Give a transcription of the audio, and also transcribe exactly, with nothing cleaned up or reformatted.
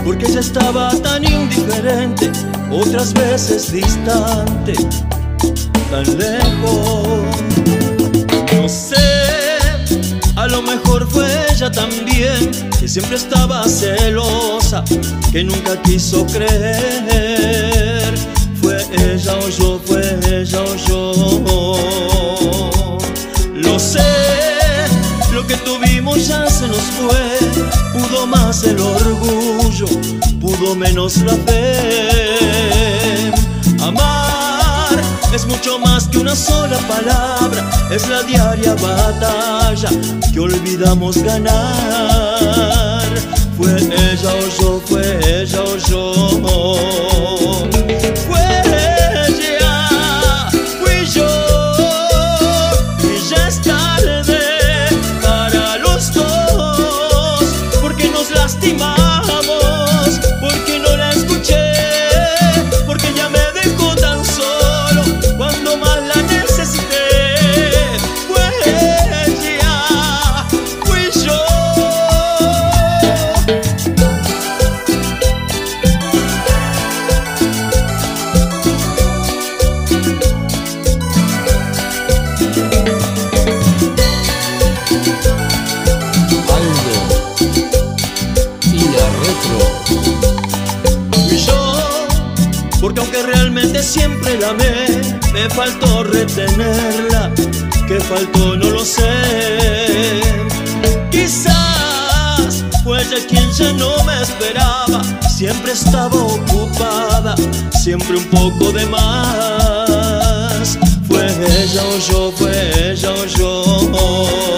porque ella estaba tan indiferente, otras veces distante, tan lejos. No sé, a lo mejor fue ella también, que siempre estaba celosa, que nunca quiso creer. Fue ella o yo, fue ella o yo. Lo sé, lo que tuvimos ya se nos fue. Pudo más el orgullo, pudo menos la fe. Amar es mucho más que una sola palabra, es la diaria batalla que olvidamos ganar. Fue ella o yo, fue ella o yo. Fue ella, fui yo, y ya es tarde para los dos, porque nos lastimamos, porque no la escuché, porque ella me dejó tan solo cuando más la necesité. Fue ella, fui yo. Fui yo, porque aunque realmente siempre la amé, me faltó retenerla. ¿Qué faltó? No lo sé. Quizás fue ella quien ya no me esperaba, siempre estaba ocupada, siempre un poco de más. Fue ella o yo, fue ella o yo.